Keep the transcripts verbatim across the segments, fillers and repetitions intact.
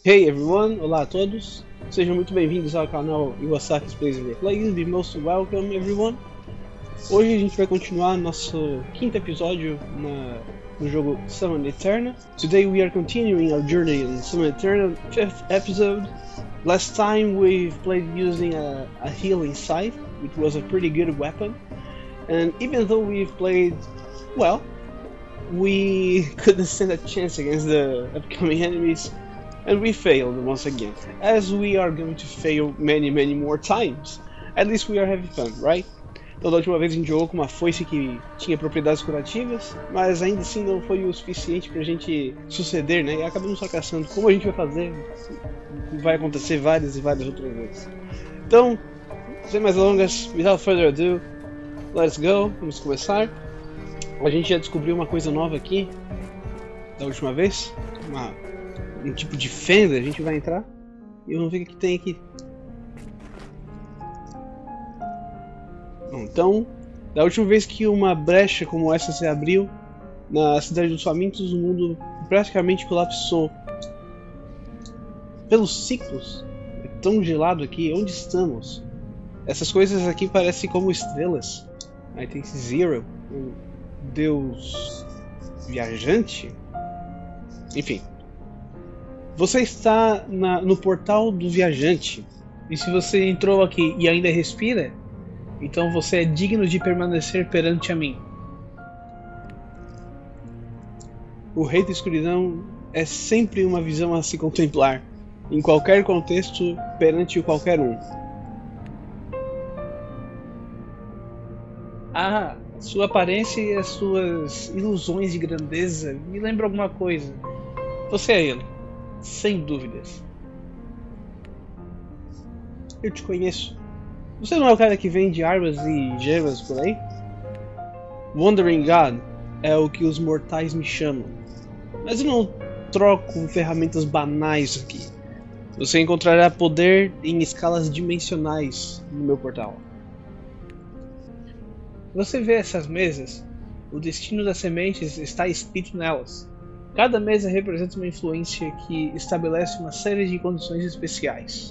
Hey everyone, olá a todos, sejam muito bem-vindos ao canal Iwasaki's Plays and Replays. Be most welcome everyone. Hoje a gente vai continuar nosso quinto episódio na, no jogo Summon Eterna. Today we are continuing our journey in Summon Eterna, fifth episode. Last time we played using a, a healing scythe, which was a pretty good weapon. And even though we've played well, we couldn't stand a chance against the upcoming enemies. And we failed once again, as we are going to fail many, many more times. At least we are having fun, right? Então, da última vez a gente jogou com uma foice que tinha propriedades curativas, mas ainda assim não foi o suficiente pra gente suceder, né? E acabamos fracassando. Como a gente vai fazer? Vai acontecer várias e várias outras vezes. Então, sem mais longas, without further ado, let's go, vamos começar. A gente já descobriu uma coisa nova aqui, da última vez, uma... um tipo de fenda. A gente vai entrar e vamos ver o que tem aqui. Bom, então, da última vez que uma brecha como essa se abriu na Cidade dos Famintos, o mundo praticamente colapsou. Pelos ciclos, é tão gelado aqui. Onde estamos? Essas coisas aqui parecem como estrelas. Aí tem esse Zero, um deus viajante. Enfim. Você está na, no portal do viajante, e se você entrou aqui e ainda respira, então você é digno de permanecer perante a mim. O Rei da Escuridão é sempre uma visão a se contemplar, em qualquer contexto, perante qualquer um. Ah, sua aparência e as suas ilusões de grandeza me lembram alguma coisa. Você é ele. Sem dúvidas. Eu te conheço. Você não é o cara que vende armas e gemas por aí? Wandering God é o que os mortais me chamam. Mas eu não troco ferramentas banais aqui. Você encontrará poder em escalas dimensionais no meu portal. Você vê essas mesas? O destino das sementes está escrito nelas. Cada mesa representa uma influência que estabelece uma série de condições especiais.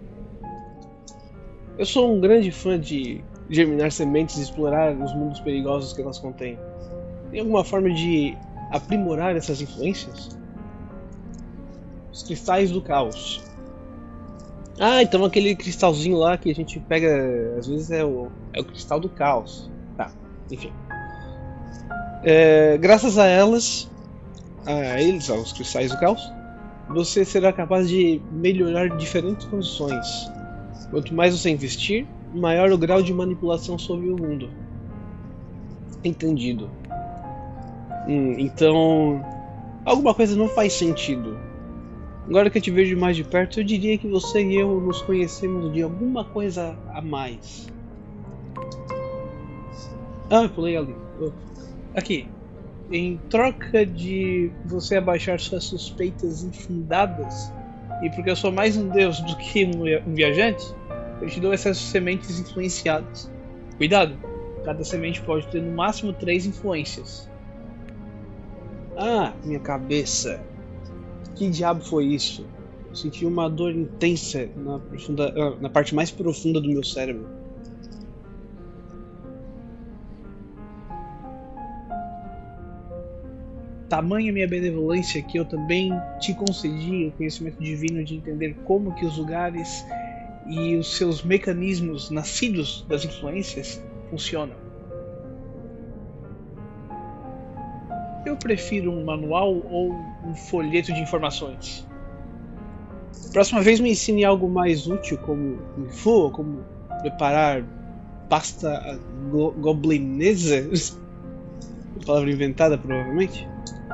Eu sou um grande fã de germinar sementes e explorar os mundos perigosos que elas contêm. Tem alguma forma de aprimorar essas influências? Os cristais do caos. Ah, então aquele cristalzinho lá que a gente pega, às vezes é o, é o cristal do caos. Tá, enfim. É, graças a elas... a eles, aos cristais do caos, você será capaz de melhorar diferentes condições. Quanto mais você investir, maior o grau de manipulação sobre o mundo. Entendido. Hum, então, alguma coisa não faz sentido. Agora que eu te vejo mais de perto, eu diria que você e eu nos conhecemos de alguma coisa a mais. Ah, eu pulei ali. Oh. Aqui. Em troca de você abaixar suas suspeitas infundadas, e porque eu sou mais um deus do que um viajante, eu te dou essas sementes influenciadas. Cuidado, cada semente pode ter no máximo três influências. Ah, minha cabeça! Que diabo foi isso? Eu senti uma dor intensa na, profunda, na parte mais profunda do meu cérebro. Tamanha minha benevolência que eu também te concedi o conhecimento divino de entender como que os lugares e os seus mecanismos nascidos das influências funcionam. Eu prefiro um manual ou um folheto de informações? Próxima vez me ensine algo mais útil, como Kung Fu, ou como preparar pasta go goblinesa. Palavra inventada, provavelmente.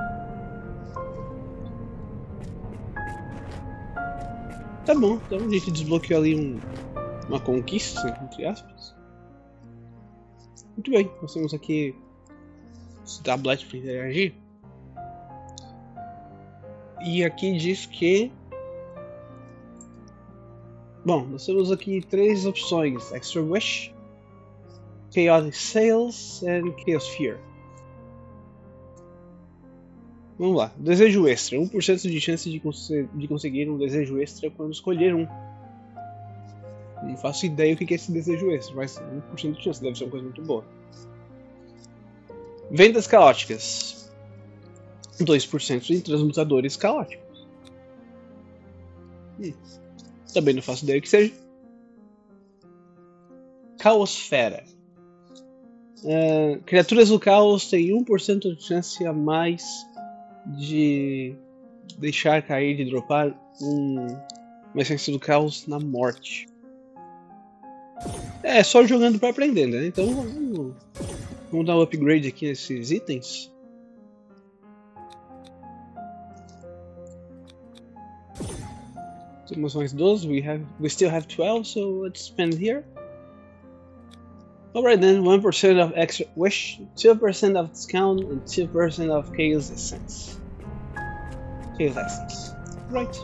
Tá bom, então a gente desbloqueou ali um, uma conquista, entre aspas. Muito bem, nós temos aqui esse tablet para interagir. E aqui diz que... Bom, nós temos aqui três opções: Extra Wish, Chaotic Sales e Chaos Fear. Vamos lá. Desejo extra. um por cento de chance de, cons de conseguir um desejo extra quando escolher um. Não faço ideia o que é esse desejo extra, mas um por cento de chance deve ser uma coisa muito boa. Vendas caóticas. dois por cento de transmutadores caóticos. Hum. Também não faço ideia o que seja. Caosfera. Uh, criaturas do caos têm um por cento de chance a mais de deixar cair, de dropar um, uma essência do caos na morte. É só jogando para aprender, né? Então vamos, vamos dar um upgrade aqui nesses itens. Temos mais doze, we, have, we still have twelve, so let's spend here. Alright then, one percent of extra wish, two percent of discount, and two percent of chaos essence. Chaos essence. Right.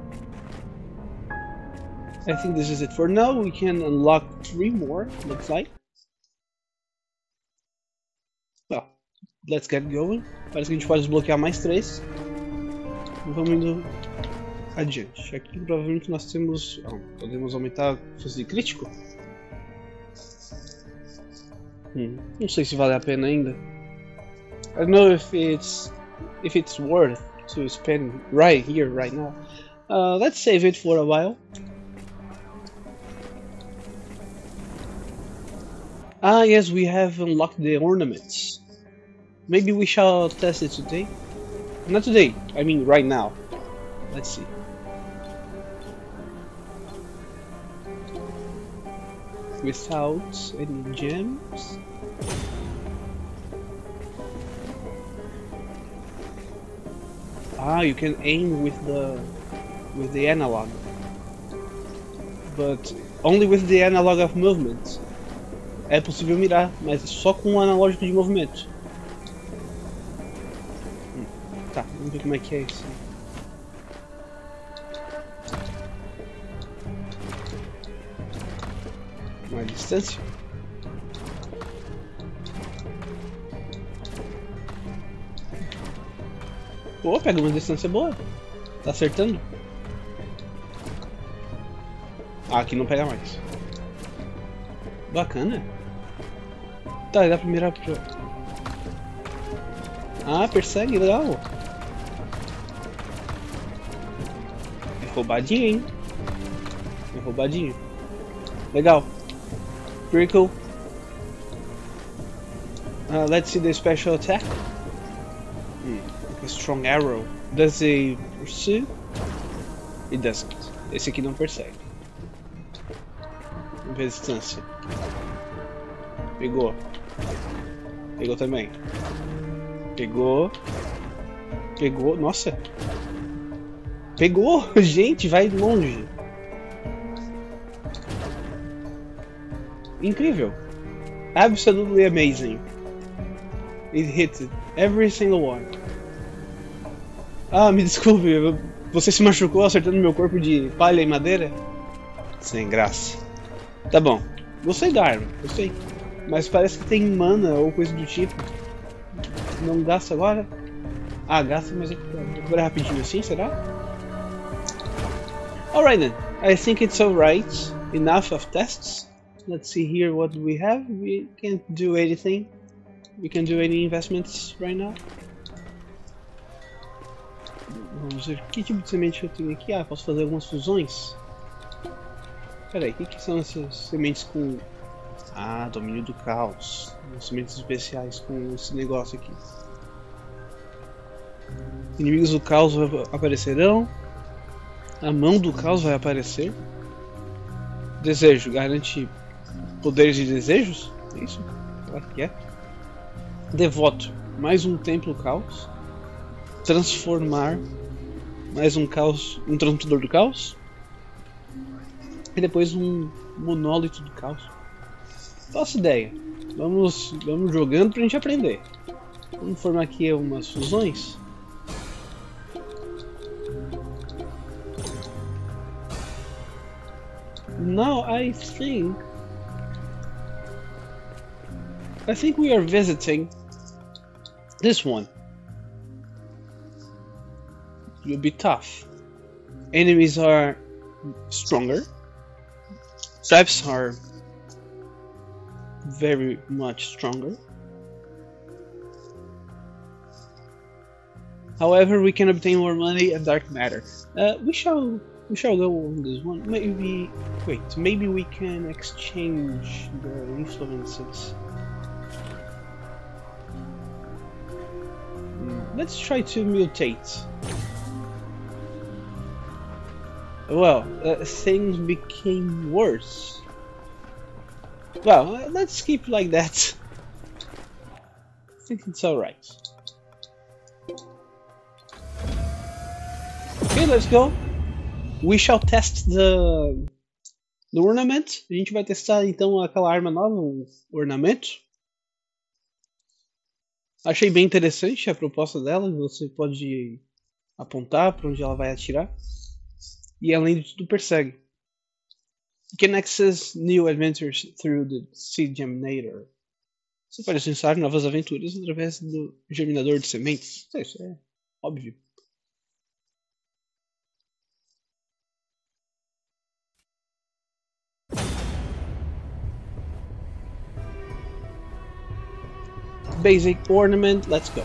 I think this is it for now. We can unlock three more, looks like. Well, let's get going. Parece que a gente pode desbloquear mais três. Vamos indo adiante. Aqui provavelmente nós temos... Oh, podemos aumentar a chance de crítico? Hmm, não sei se vale a pena ainda. I don't know if it's if it's worth to spend right here, right now. Uh, let's save it for a while. Ah, yes, we have unlocked the ornaments. Maybe we shall test it today. Not today. I mean, right now. Let's see. Without any gems. Ah, you can aim with the with the analog, but only with the analog of movement. É possível mirar, mas só com o analógico de movimento. Hum, tá, vamos ver como é que é isso. Mais distância. Pô, pega uma distância boa. Tá acertando? Ah, aqui não pega mais. Bacana. Tá, dá pra mirar pro... Ah, persegue, legal. É roubadinho, hein? É roubadinho. Legal. Pretty cool. Uh, let's see the special attack. Hmm, a strong arrow. Does it pursue? It doesn't. Esse aqui não persegue. Vamos ver a distância. Pegou. Pegou também. Pegou. Pegou. Nossa. Pegou! Gente, vai longe. Incrível. Absolutely amazing. It hit every single one. Ah, me desculpe. Você se machucou acertando meu corpo de palha e madeira? Sem graça. Tá bom. Gostei da arma. Gostei. Mas parece que tem mana ou coisa do tipo. Não gasta agora? Ah, gasta, mas recupera rapidinho assim, será? Alright then. I think it's alright. Enough of tests. Let's see here what we have. We can't do anything. We can't do any investments right now. Vamos ver que tipo de semente eu tenho aqui. Ah, posso fazer algumas fusões. Pera aí, o que, que são essas sementes com... Ah, domínio do caos. Sementes especiais com esse negócio aqui. Inimigos do caos aparecerão. A mão do caos vai aparecer. Desejo, garante poderes de desejos? É isso? Claro que é. Devoto, mais um templo caos. Transformar, mais um caos, um transmutador do caos. E depois um monólito do caos. Faço ideia. Vamos, vamos jogando pra gente aprender. Vamos formar aqui umas fusões. Now I think I think we are visiting this one. will be tough. Enemies are stronger. Traps are very much stronger. However, we can obtain more money and dark matter. Uh, we shall we shall go on this one. Maybe wait. Maybe we can exchange the influences. Mm, let's try to mutate. Well, uh, things became worse. Well, uh, let's keep like that. I think it's alright. Ok, let's go. We shall test the, the ornament. A gente vai testar então aquela arma nova, o ornamento. Achei bem interessante a proposta dela. Você pode apontar para onde ela vai atirar. E além de tudo persegue. You can access new adventures through the Seed Germinator. Você pode acessar novas aventuras através do germinador de sementes. Isso é óbvio. Basic ornament, let's go.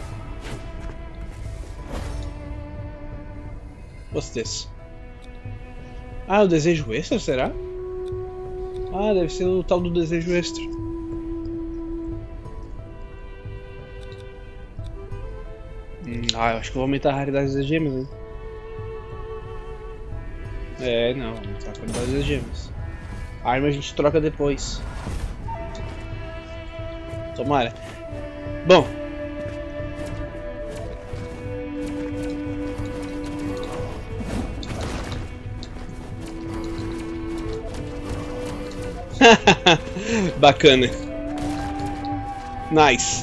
What's this? Ah, o desejo extra, será? Ah, deve ser o tal do desejo extra. Hum, ah, eu acho que vou aumentar a raridade das gemas, hein? É, não, aumentar a qualidade das gemas. A arma a gente troca depois. Tomara. Bom. Bacana. Nice.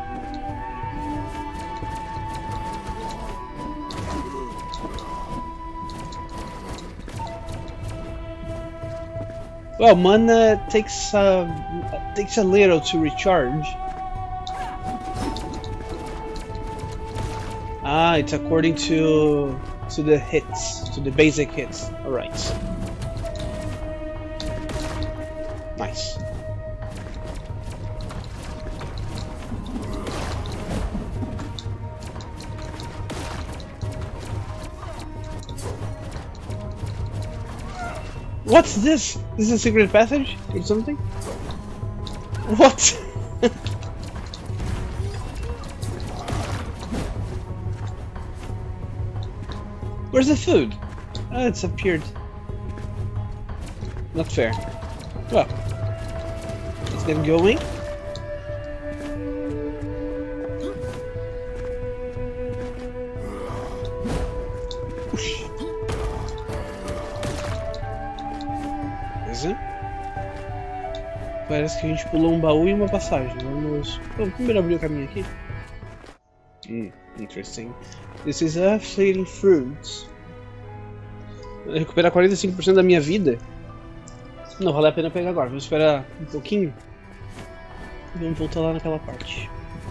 Well, mana takes uh, takes a little to recharge. Ah, it's according to to the hits, to the basic hits. All right. Nice. What's this? This is a secret passage or something? What? Where's the food? Oh, it's appeared. Not fair. Well, let's get going. Beleza. Parece que a gente pulou um baú e uma passagem. Vamos. Vamos primeiro abrir o caminho aqui. Hmm, interesting. This is a fleeting fruit. Recuperar quarenta e cinco por cento da minha vida? Não vale a pena pegar agora. Vamos esperar um pouquinho. E vamos voltar lá naquela parte.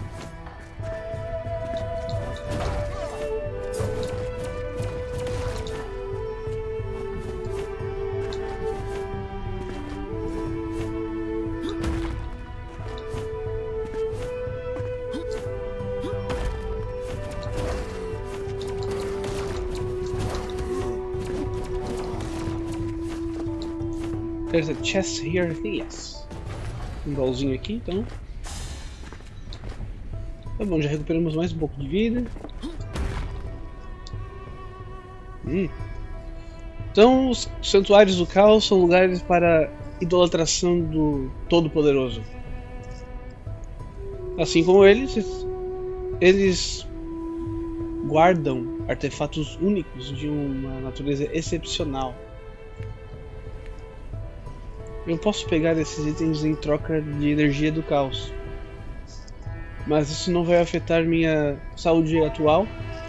There's a chest here, yes. Um baúzinho aqui, então. Tá bom, já recuperamos mais um pouco de vida. Hum. Então, os santuários do caos são lugares para idolatração do Todo-Poderoso. Assim como eles, eles guardam artefatos únicos de uma natureza excepcional. Eu posso pegar esses itens em troca de energia do caos, mas isso não vai afetar minha saúde atual,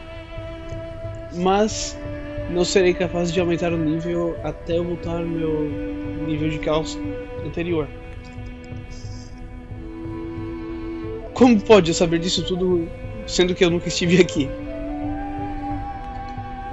mas não serei capaz de aumentar o nível até eu voltar ao meu nível de caos anterior. Como pode eu saber disso tudo, sendo que eu nunca estive aqui?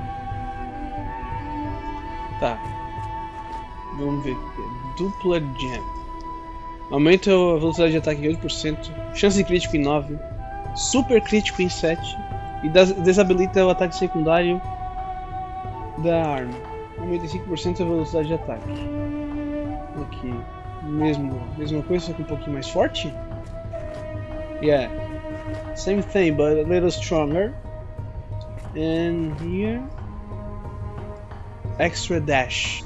Tá. Vamos ver. Dupla Gem. Aumenta a velocidade de ataque em oito por cento, chance de crítico em nove por cento, super crítico em sete por cento e desabilita o ataque secundário da arma. Aumenta em cinco por cento a velocidade de ataque. Aqui. Mesmo, mesma coisa, só que um pouquinho mais forte? Yeah. Same thing, but a little stronger. And here... Extra Dash.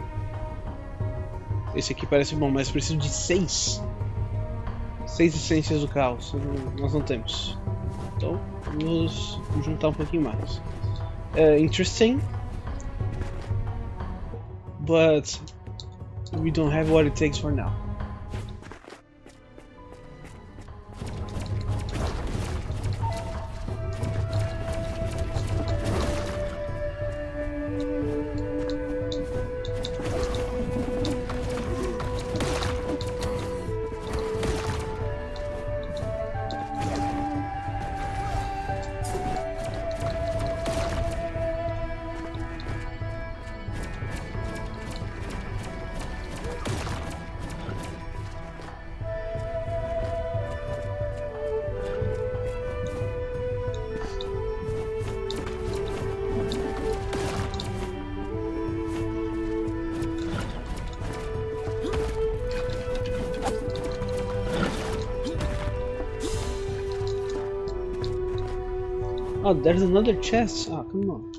Esse aqui parece bom, mas preciso de seis. Seis essências do caos. Nós não temos. Então, vamos juntar um pouquinho mais. Uh, interesting. But we don't have what it takes for now. Oh, there's another chest. Ah, come on.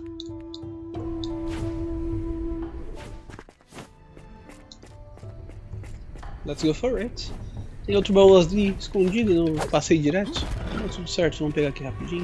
Let's go for it. Tem outro baú ali escondido, não passei direto. Tá tudo certo, vamos pegar aqui rapidinho.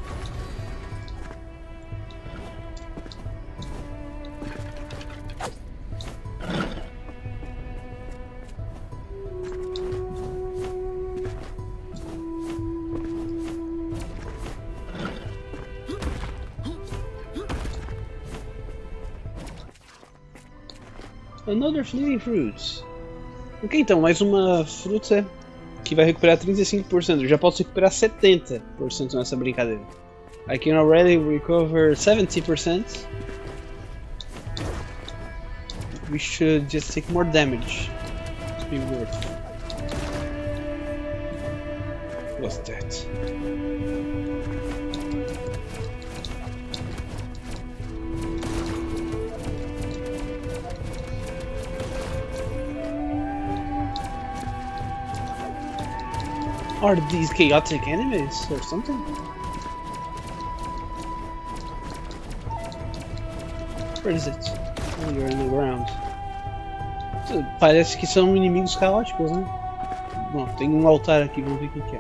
Another fleeting fruits. Ok, então, mais uma fruta que vai recuperar trinta e cinco por cento. Eu já posso recuperar setenta por cento nessa brincadeira. I can already recover seventy percent. We should just take more damage to be worth. What's that? Are these chaotic enemies or something? Where is it? Oh, you're in the ground. Parece que são inimigos caóticos, né? Bom, tem um altar aqui, vamos ver o que que é.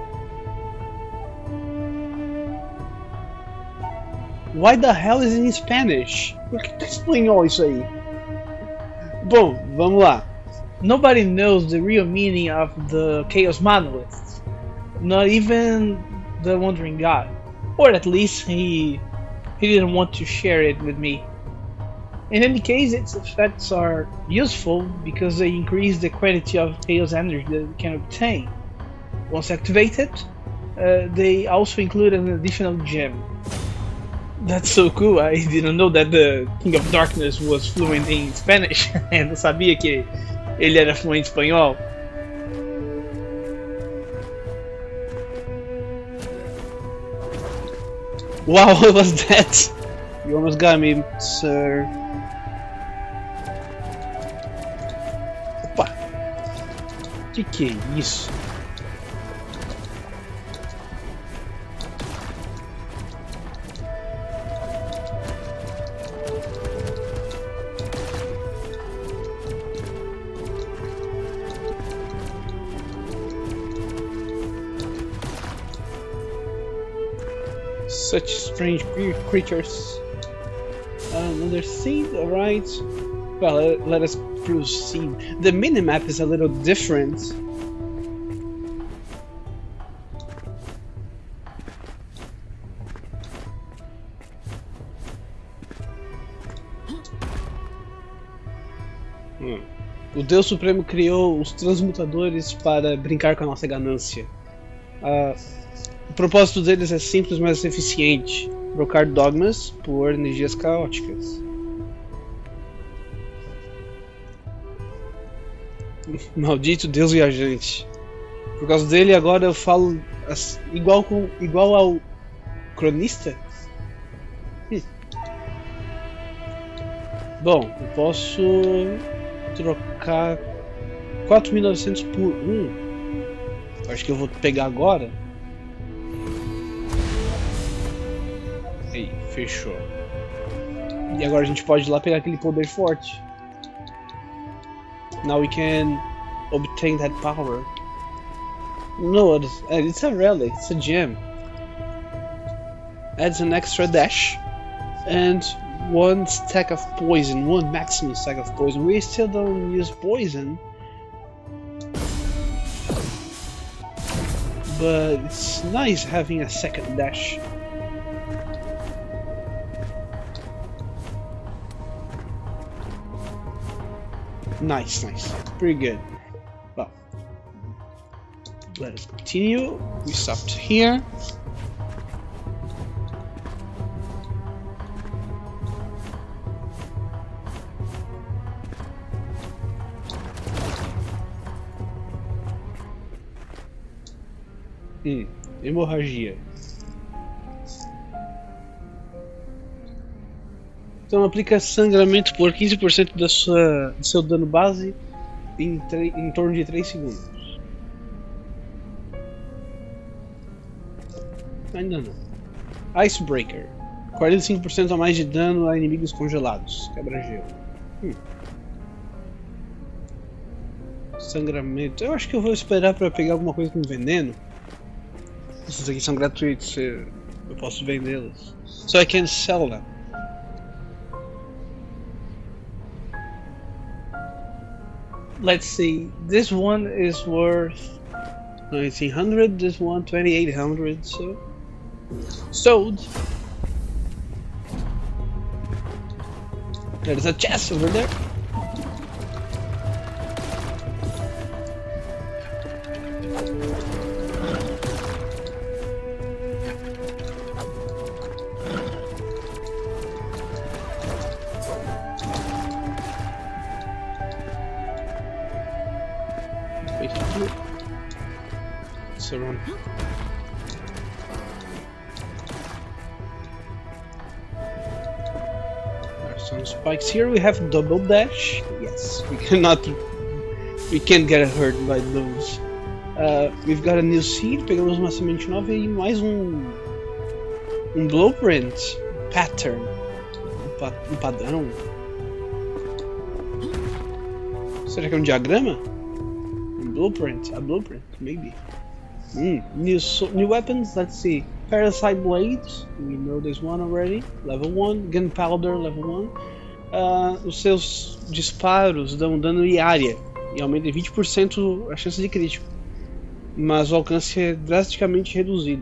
Why the hell is in Spanish? Por que tá em espanhol isso aí? Bom, vamos lá. Nobody knows the real meaning of the Chaos Monoliths. Not even the Wandering God. Or at least he he didn't want to share it with me. In any case, its effects are useful because they increase the quantity of Chaos energy that we can obtain. Once activated, uh, they also include an additional gem. That's so cool, I didn't know that the King of Darkness was fluent in Spanish. Eu não sabia que ele era fluente em espanhol. Wow, what was that? You almost got me, sir. Opa! Que que é isso? Such strange creatures. Uh, another seed, alright. Well, let, let us proceed. The minimap is a little different. Hum. O Deus Supremo criou os transmutadores para brincar com a nossa ganância. Uh, O propósito deles é simples, mas eficiente: trocar dogmas por energias caóticas. Maldito Deus viajante. Por causa dele agora eu falo as, igual, com, igual ao cronista? Hum. Bom, eu posso trocar quatro mil e novecentos por um. Acho que eu vou pegar agora. Aí, fechou. E agora a gente pode ir lá pegar aquele poder forte. Now we can obtain that power. No, it's, it's a relic, it's a gem. Adds an extra dash and one stack of poison, one maximum stack of poison. We still don't use poison, but it's nice having a second dash. Nice, nice, pretty good. Well, let us continue. We stopped here. Hum, hemorragia. Então aplica sangramento por quinze por cento da sua, do seu dano base em, em torno de três segundos. Ainda não. Icebreaker. quarenta e cinco por cento a mais de dano a inimigos congelados. Quebra-gelo. Hum. Sangramento. Eu acho que eu vou esperar para pegar alguma coisa com veneno. Esses aqui são gratuitos. Eu posso vendê-los. So I can sell them. Let's see, this one is worth nineteen hundred, this one twenty-eight hundred, so sold. There's a chest over there. So run. There are some spikes here. We have double dash. Yes, we cannot. We can't get hurt by those. Uh, we've got a new seed. Pegamos uma semente nova e mais um um blueprint pattern. Um, pa um padrão. Será que é um diagrama? Blueprint, a blueprint, maybe. Mm. New so new weapons. Let's see. Parasite blades. We know this one already. Level one. Gunpowder. Level one. Uh, os seus disparos dão dano em área e aumenta em vinte por cento a chance de crítico, mas o alcance é drasticamente reduzido.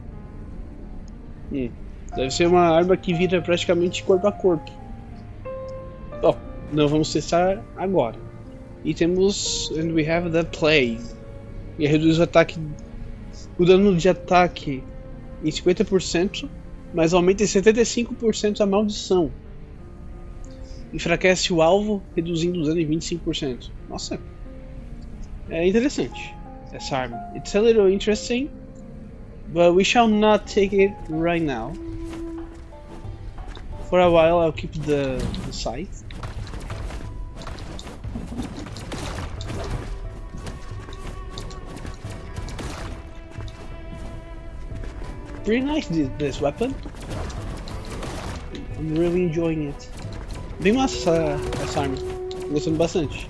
Hum. Deve ser uma arma que vira praticamente corpo a corpo. Bom, não vamos testar agora. E temos, and we have the Plague. E reduz o ataque, o dano de ataque em cinquenta por cento, mas aumenta em setenta e cinco por cento a maldição. Enfraquece o alvo, reduzindo o dano em vinte e cinco por cento. Nossa, é interessante essa arma. It's a little interesting, but we shall not take it right now. For a while, I'll keep the, the scythe. Pretty nice this, this weapon. I'm really enjoying it. Bem massa essa, essa arma. Tô gostando bastante.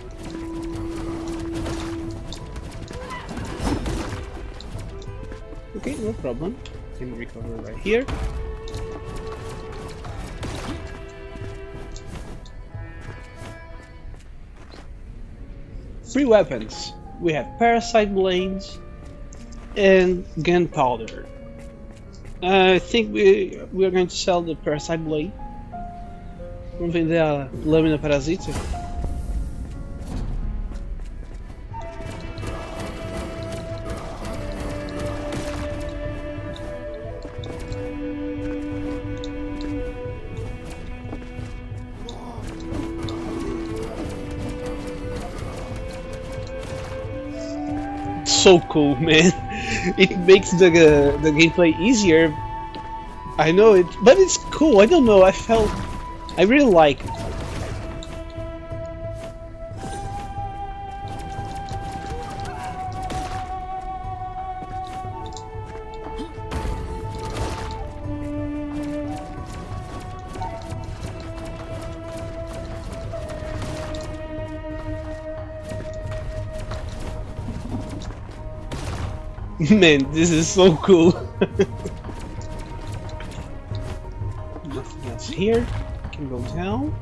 Okay, no problem. Can recover right here. Free weapons. We have Parasite blades and gunpowder. Uh, I think we we are going to sell the Parasite blade. Vamos vender a lâmina parasita. so cool, man. It makes the uh, the gameplay easier. I know it, but it's cool. I don't know. I felt I really like it. Man, this is so cool. Nothing else here. Can go down.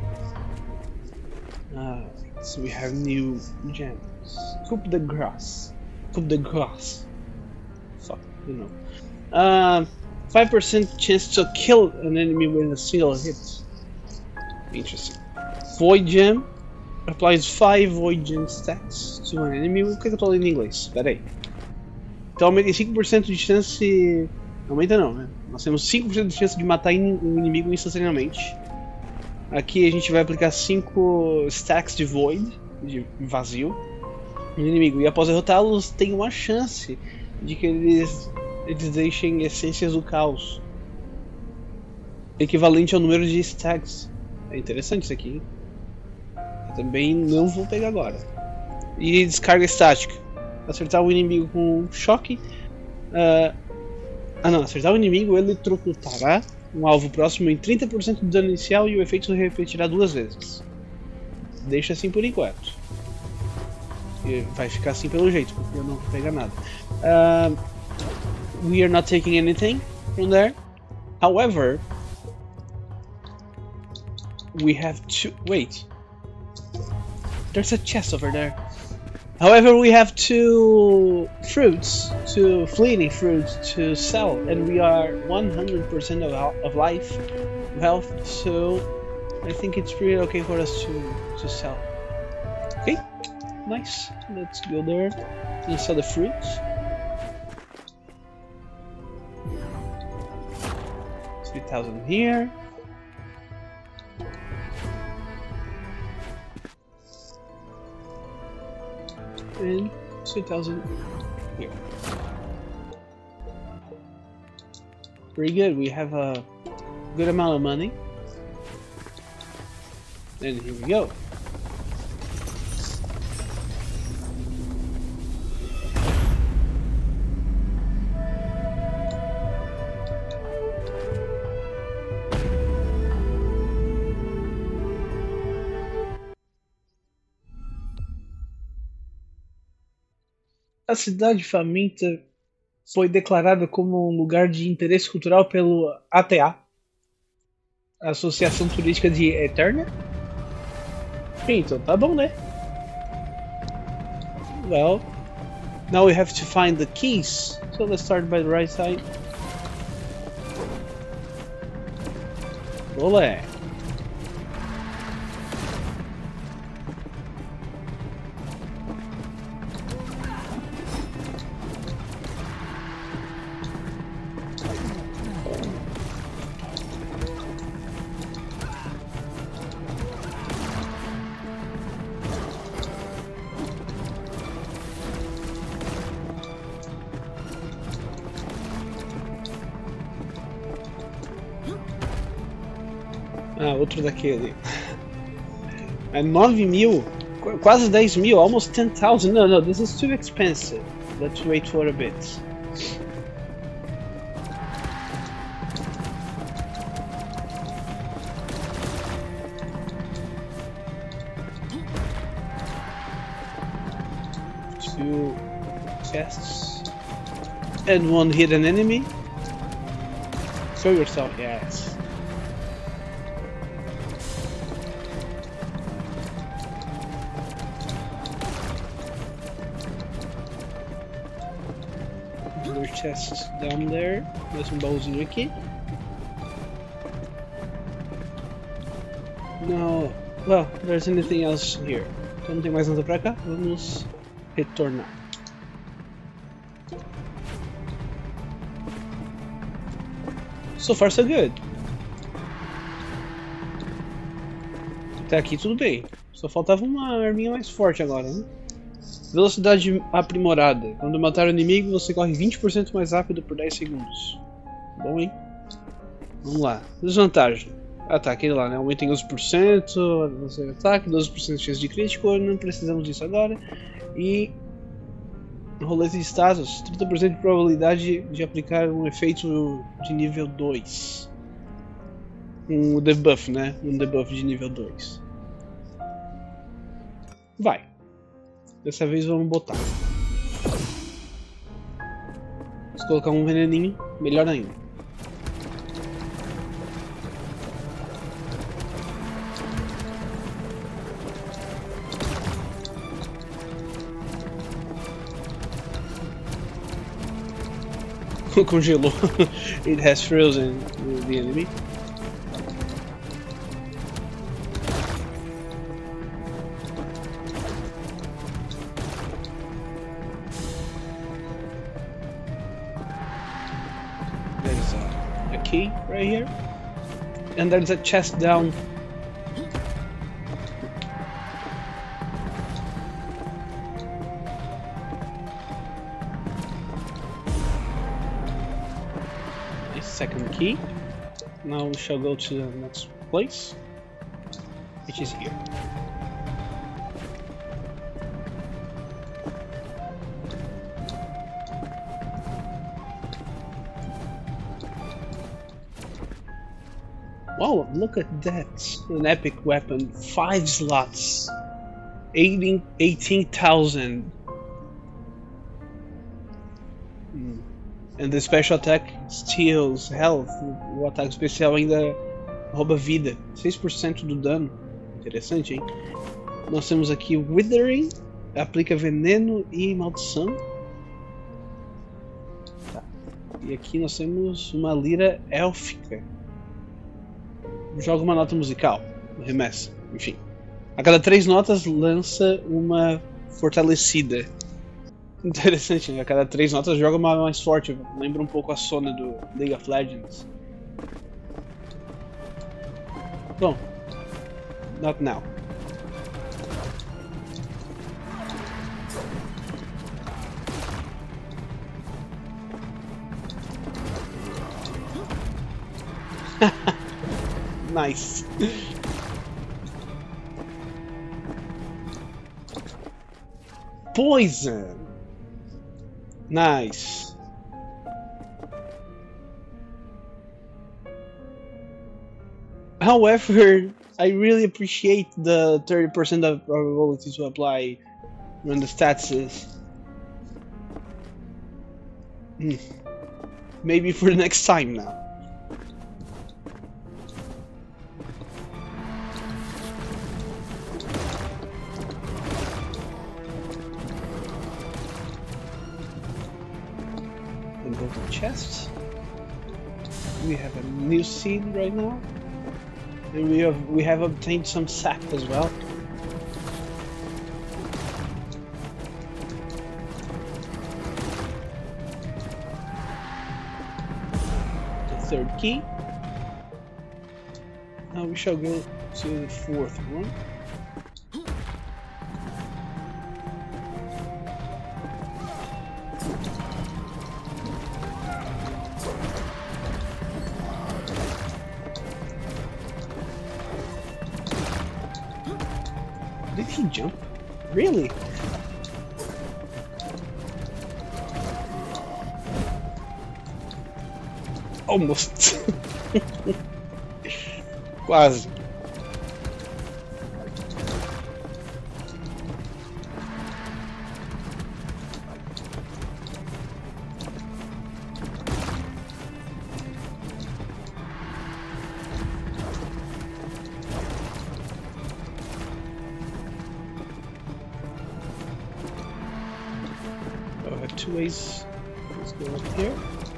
Uh, so we have new gems. Coup de grace. Coup de grace. Fuck, you know. Uh, five percent chance to kill an enemy with a single hit. Interesting. Void gem applies five void gem stats to an enemy. Por que eu tô lendo em inglês? Pera aí. Então aumenta em cinco por cento de chance. Aumenta não, né? Nós temos cinco por cento de chance de matar um inimigo instantaneamente. Aqui a gente vai aplicar cinco stacks de void, de vazio, no inimigo. E após derrotá-los, tem uma chance de que eles, eles deixem essências do caos, equivalente ao número de stacks. É interessante isso aqui, hein? Eu também não vou pegar agora. E descarga estática. Acertar o inimigo com choque. Uh, ah não, acertar o inimigo eletrocutará um alvo próximo em trinta por cento do dano inicial e o efeito se repetirá duas vezes. Deixa assim por enquanto. E vai ficar assim pelo jeito, porque eu não vou pegar nada. Uh, we are not taking anything from there. However, we have to wait. There's a chest over there. However, we have two fruits, two fleeting fruits to sell, and we are one hundred percent of, of life, of health, so I think it's pretty okay for us to, to sell. Okay, nice. Let's go there and sell the fruits. three thousand here. And two thousand here. Pretty good, we have a good amount of money. And here we go. A cidade faminta foi declarada como um lugar de interesse cultural pelo A T A, a Associação Turística de Eternia. Então tá bom, né? Well, now we have to find the keys. So let's start by the right side. Olé! Ah, outro daquele. É nove mil? Quase dez mil, almost ten thousand. No, no, this is too expensive. Let's wait for a bit. Two chests. And one hidden enemy. Show yourself, yes. Chests down there. Mais um baúzinho aqui. No, well, there's anything else here. Então não tem mais nada pra cá. Vamos retornar. So far so good. Até aqui tudo bem. Só faltava uma arminha mais forte agora, né? Velocidade aprimorada. Quando matar o inimigo, você corre vinte por cento mais rápido por dez segundos. Bom, hein? Vamos lá. Desvantagem. Ah tá, aquele lá, né? Aumenta em doze por cento, você ataque, doze por cento de chance de crítico, não precisamos disso agora. E roleta de status, trinta por cento de probabilidade de aplicar um efeito de nível dois. Um debuff, né? Um debuff de nível dois. Vai. Dessa vez vamos botar. Se colocar um veneninho, melhor ainda. Congelou. It has frozen the enemy. There's a, a key right here, and there's a chest down. Second key. Now we shall go to the next place, which is here. Wow, look at that! An epic weapon, five slots, eighteen thousand. Hmm. And the special attack steals health. O ataque especial ainda rouba vida. seis por cento do dano. Interessante, hein? Nós temos aqui o Withering. Aplica veneno e maldição. Tá. E aqui nós temos uma lira élfica. Joga uma nota musical. Remessa. Enfim. A cada três notas lança uma fortalecida. Interessante, né? A cada três notas joga uma mais forte. Lembra um pouco a Sona do League of Legends. Bom, not now. Nice. Poison. Nice. However, I really appreciate the thirty percent of probability to apply when the stats is. Hmm. Maybe for the next time now. And go to chests. We have a new seed right now. And we have we have obtained some sap as well. The third key. Now we shall go to the fourth one. Did he jump? Really? Almost. Quase. I have two ways. Let's go up here.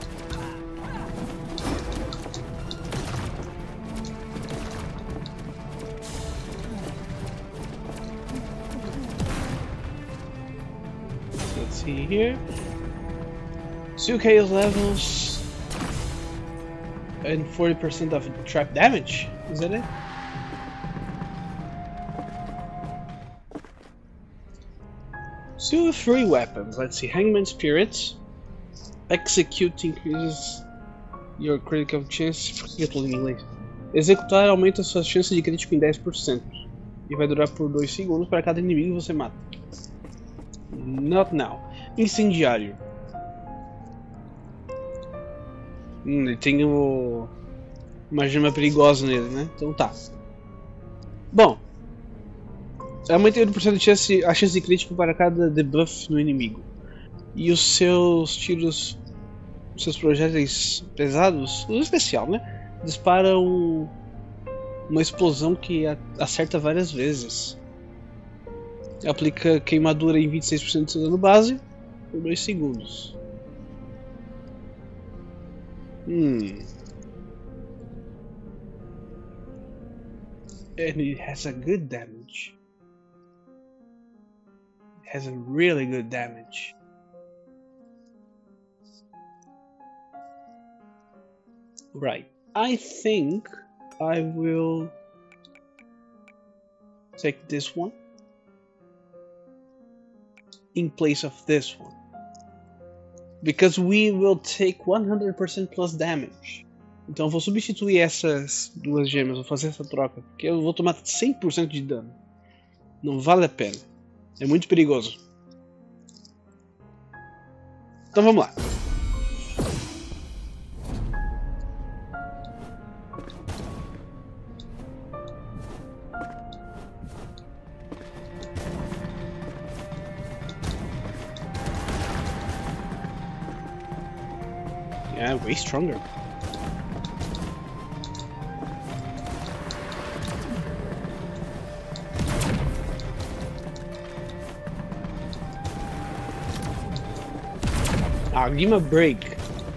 Let's see here. Two chaos levels and forty percent of trap damage. Is that it? Still three weapons. Let's see. Hangman Spirit. Execute increases your critical chance. Eu tô em inglês. Executar aumenta suas chances de crítico em dez por cento. E vai durar por dois segundos para cada inimigo que você mata. Not now. Incendiário. Hum, ele tem o... uma gema perigosa nele, né? Então tá. Bom. Aumenta oito por cento de chance, a chance de crítico para cada debuff no inimigo. E os seus tiros, seus projéteis pesados, uso especial, né? Disparam uma explosão que acerta várias vezes. Aplica queimadura em vinte e seis por cento do seu dano base por dois segundos. Hmm. And it has a good damage. Has a really good damage. Right. I think I will take this one in place of this one. Because we will take one hundred percent plus damage. Então eu vou substituir essas duas gemas, vou fazer essa troca, porque eu vou tomar cem por cento de dano. Não vale a pena. É muito perigoso. Então vamos lá. Yeah, way stronger. Ah, give me a break.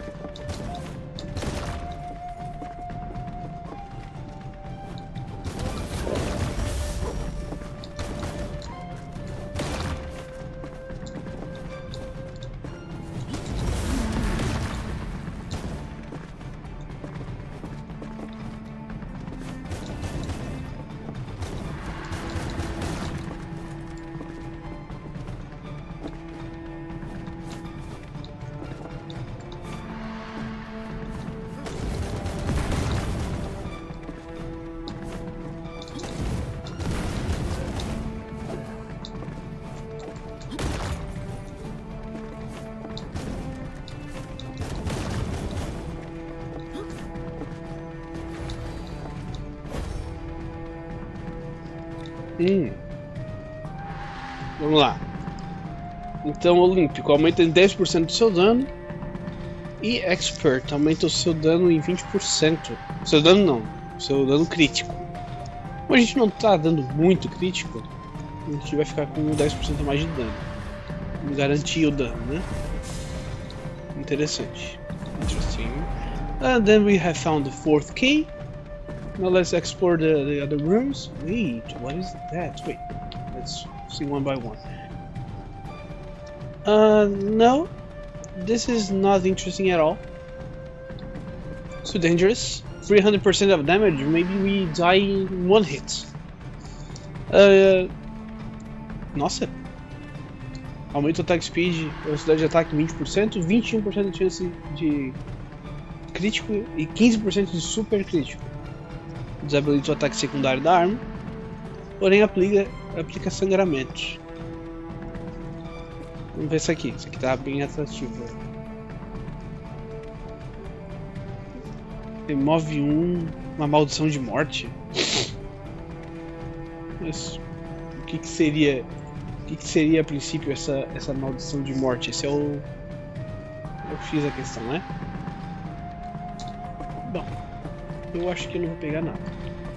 Hum. Vamos lá. Então, Olímpico aumenta em dez por cento do seu dano. E Expert aumenta o seu dano em vinte por cento. Seu dano não, seu dano crítico. Como a gente não tá dando muito crítico, a gente vai ficar com dez por cento mais de dano. Garantir o dano, né? Interessante. Interesting. And then we have found the fourth key. Now let's explore the, the other rooms. Wait, what is that? Wait, let's see one by one. Uh, no, this is not interesting at all. Too dangerous. three hundred percent of damage. Maybe we die in one hit. Uh, nossa. Aumenta o attack speed, velocidade de ataque vinte por cento, vinte e um por cento de chance de crítico e quinze por cento de super crítico. Desabilita o ataque secundário da arma, porém aplica, aplica sangramento. Vamos ver isso aqui, isso aqui tá bem atrativo. Remove um, uma maldição de morte. Mas o que, que seria, o que, que seria a princípio essa, essa maldição de morte? Esse é o, eu fiz a questão, né? Bom, eu acho que eu não vou pegar nada.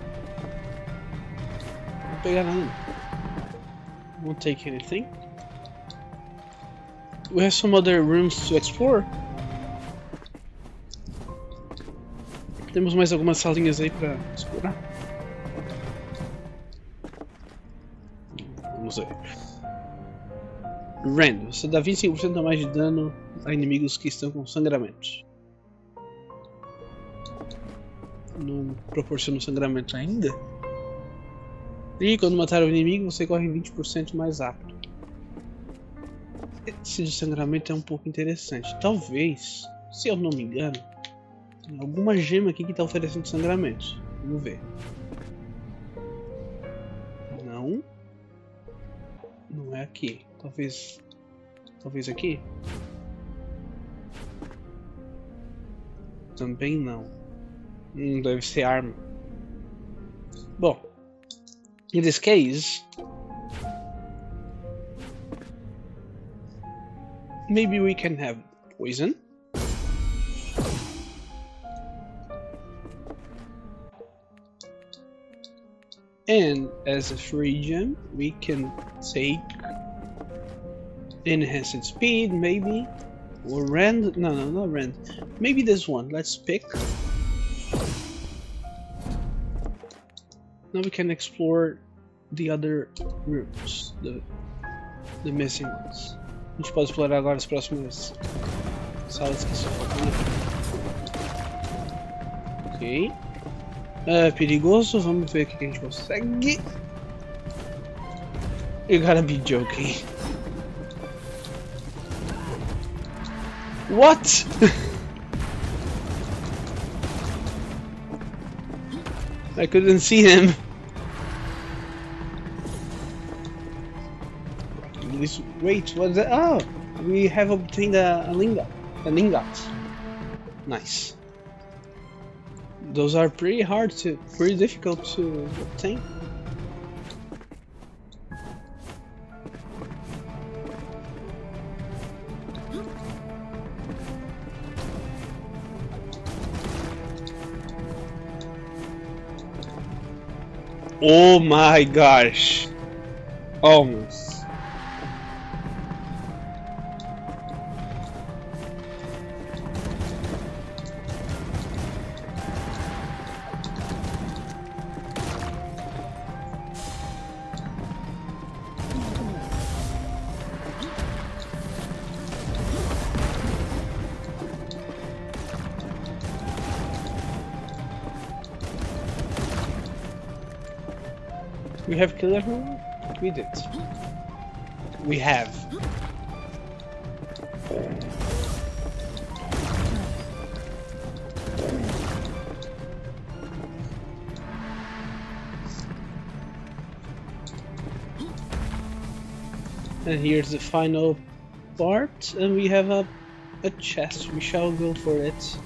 Não vou pegar nada não. Won't take anything. We have some other rooms to explore. Temos mais algumas salinhas aí pra explorar. Vamos ver. Rand, você dá vinte e cinco por cento a mais de dano a inimigos que estão com sangramento. Não proporciona sangramento ainda. E quando matar o inimigo, você corre vinte por cento mais rápido. Esse de sangramento é um pouco interessante. Talvez, se eu não me engano, tem alguma gema aqui que está oferecendo sangramento. Vamos ver. Não. Não é aqui. Talvez. Talvez aqui? Também não. Hum, deve ser arma. Bom. In this case, maybe we can have poison. And as a free gem, we can take enhanced speed, maybe, or rend. No, no, not rend. Maybe this one. Let's pick. Now we can explore the other rooms, the the missing ones. A gente pode explorar agora as próximas salas que só faltam, né? Ok. É perigoso, vamos ver o que a gente consegue. You gotta be joking. What? I couldn't see him. Wait, what's that? Oh, we have obtained a, a lingot. A lingot. Nice. Those are pretty hard to, pretty difficult to obtain. Oh my gosh! Almost. We have killed everyone? We did. We have. And here's the final part, and we have a, a chest. We shall go for it.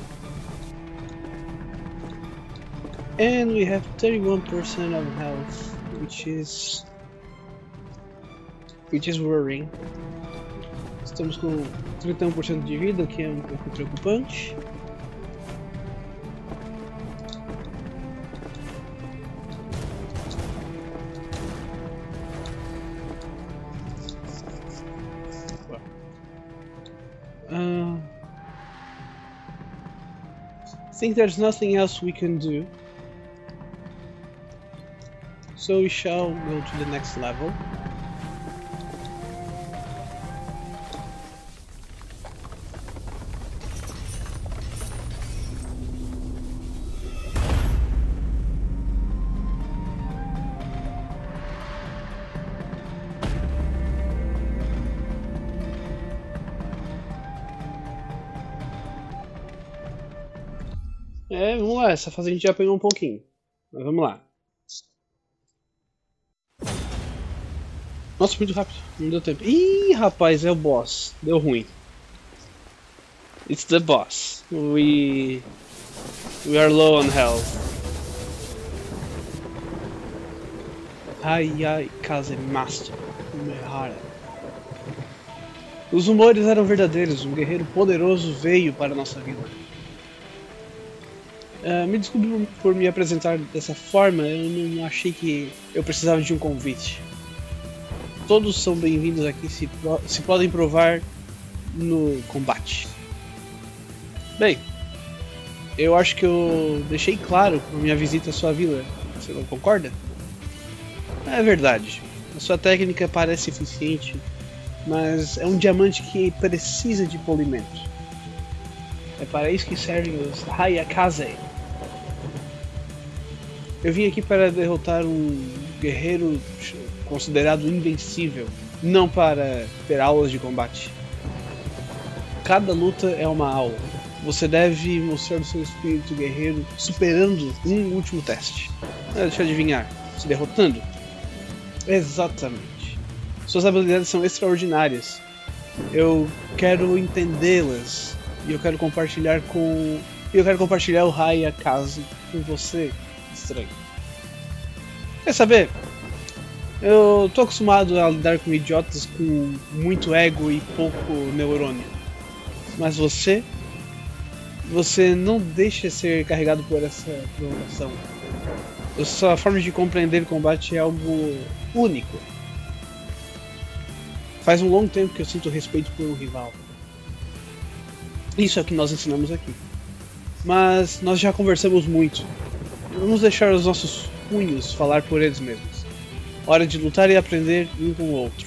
And we have thirty-one percent of health, which is which is worrying. Estamos com trinta e um por cento de vida, que é um pouco preocupante. Uh, I think there's nothing else we can do. So we shall go to the next level. É, vamos lá, essa fase a gente já pegou um pouquinho. Mas vamos lá. Nossa, muito rápido, não deu tempo. Ih, rapaz, é o boss. Deu ruim. It's the boss. We we are low on health. Ai ai, Kazemaster Umehara. Os rumores eram verdadeiros. Um guerreiro poderoso veio para nossa vida. Uh, me desculpe por, por me apresentar dessa forma. Eu não achei que eu precisava de um convite. Todos são bem-vindos aqui, se, se podem provar no combate. Bem, eu acho que eu deixei claro com minha visita à sua vila. Você não concorda? É verdade. A sua técnica parece eficiente, mas é um diamante que precisa de polimento. É para isso que servem os Hayakaze. Eu vim aqui para derrotar um guerreiro considerado invencível. não para ter aulas de combate. Cada luta é uma aula. Você deve mostrar o seu espírito guerreiro superando um último teste. Ah, deixa eu adivinhar. Se derrotando? Exatamente. Suas habilidades são extraordinárias. Eu quero entendê-las. E eu quero compartilhar com... Eu quero compartilhar o Rai e a Kazu com você, estranho. Quer saber? Eu tô acostumado a lidar com idiotas com muito ego e pouco neurônio. Mas você... Você não deixa ser carregado por essa provocação. A sua forma de compreender o combate é algo único. Faz um longo tempo que eu sinto respeito por um rival. Isso é o que nós ensinamos aqui. Mas nós já conversamos muito. Vamos deixar os nossos punhos falar por eles mesmos. Hora de lutar e aprender um com o outro.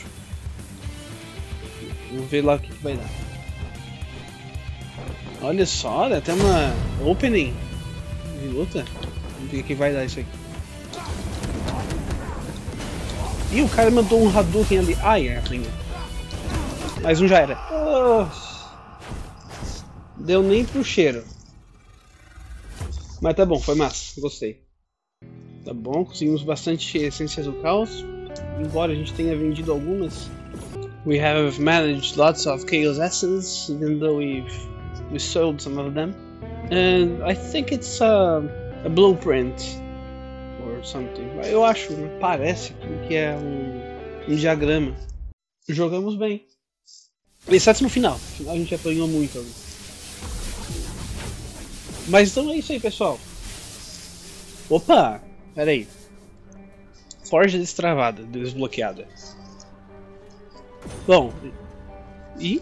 Vamos ver lá o que, que vai dar. Olha só, olha, tem uma opening de luta. Vamos ver o que vai dar isso aqui. Ih, o cara mandou um Hadouken ali. Ai, é ruim. Mais um já era. Oh. Deu nem pro cheiro. Mas tá bom, foi massa, gostei. Tá bom, conseguimos bastante essências do caos. Embora a gente tenha vendido algumas. We have managed lots of Chaos Essence, even though we've we sold some of them. And I think it's a, a blueprint or something. Eu acho, parece que é um, um diagrama. Jogamos bem. Exceto no final. No final a gente apanhou muito ali. Mas então é isso aí, pessoal. Opa! Pera aí. Forja destravada, desbloqueada. Bom. E?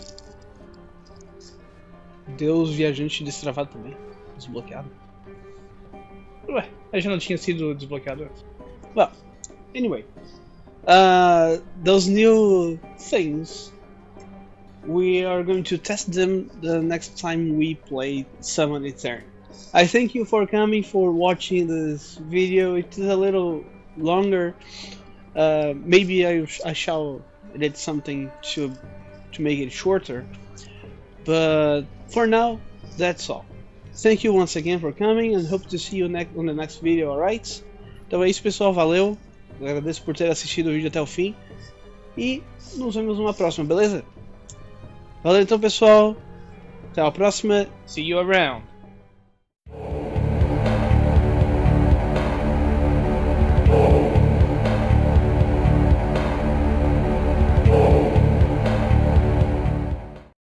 Deus viajante destravado também. Desbloqueado. Ué, a gente não tinha sido desbloqueado antes. Well, anyway. Uh, those new things. We are going to test them the next time we play Summon Etern. I thank you for coming, for watching this video. It is a little longer. Uh, maybe I, I shall edit something to to make it shorter. But for now, that's all. Thank you once again for coming and hope to see you next on the next video, alright? Então é isso, pessoal, valeu. Eu agradeço por ter assistido o vídeo até o fim. E nos vemos numa próxima, beleza? Valeu então, pessoal. Até a próxima. See you around.